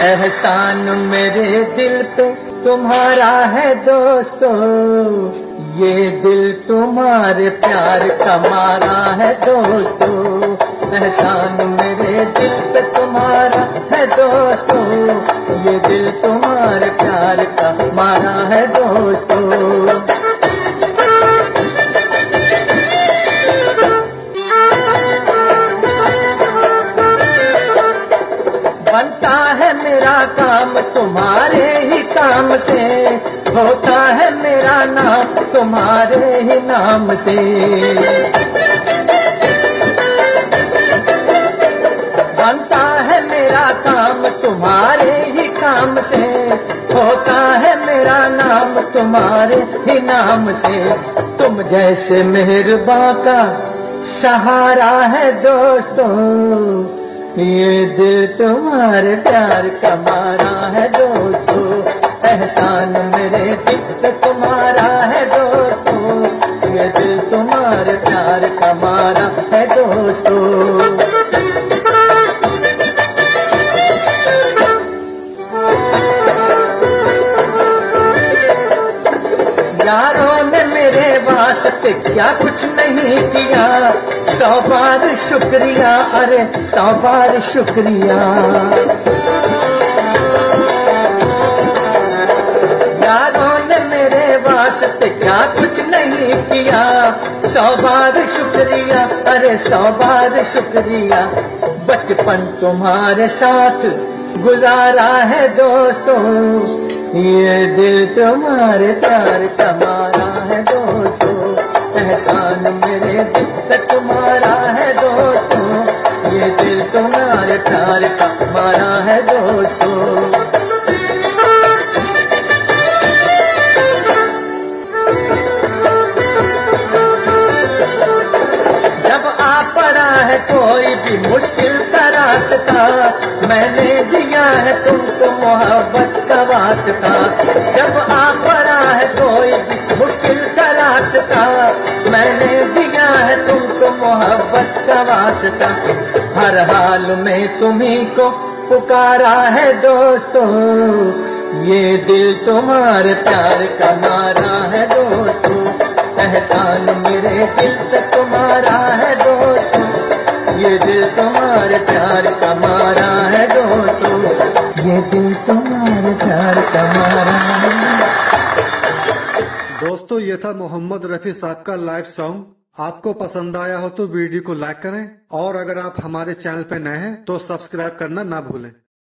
एहसान मेरे दिल पे तुम्हारा है दोस्तों, ये दिल तुम्हारे प्यार का मारा है दोस्तों। एहसान मेरे दिल पे तुम्हारा है दोस्तों, ये दिल तुम्हारे प्यार का मारा है दोस्तों। बनता है मेरा काम तुम्हारे ही काम से, होता है मेरा नाम तुम्हारे ही नाम से। बनता है मेरा काम तुम्हारे ही काम से, होता है मेरा नाम तुम्हारे ही नाम से। तुम जैसे मेहरबां का सहारा है दोस्तों, ये दिल तुम्हारे प्यार का मारा है दोस्तों। एहसान मेरे दिल पे तुम्हारा है दोस्तों, ये दिल तुम्हारे प्यार का मारा है दोस्तों। यारों ने मेरे वास्ते क्या कुछ नहीं किया, 100 बार शुक्रिया, अरे 100 बार शुक्रिया। यारों ने मेरे वास्ते क्या कुछ नहीं किया, 100 बार शुक्रिया, अरे 100 बार शुक्रिया। बचपन तुम्हारे साथ गुजारा है दोस्तों, ये दिल तुम्हारे प्यार का मारा है दोस्तों। एहसान मेरे दिल पे तुम्हारा है दोस्तों, ये दिल तुम्हारे प्यार का मारा है दोस्तों। जब आ पड़ा है कोई भी मुश्किल का रास्ता, मैंने दिया है तुमको मोहब्बत का वास्ता। जब आ पड़ा है कोई भी मुश्किल का रास्ता, मैंने दिया है तुमको मोहब्बत का वास्ता। हर हाल में तुम्ही को पुकारा है दोस्तों, ये दिल तुम्हारे प्यार का मारा है दोस्तों। एहसान मेरे दिल पे तुम्हारा है दोस्तों, ये दिल तुम्हारे प्यार का मारा है दोस्तों, ये दिल तुम्हारे प्यार का मारा है। दोस्तों ये था मोहम्मद रफी साहब का लाइव सॉन्ग। आपको पसंद आया हो तो वीडियो को लाइक करें, और अगर आप हमारे चैनल पर नए हैं तो सब्सक्राइब करना ना भूलें।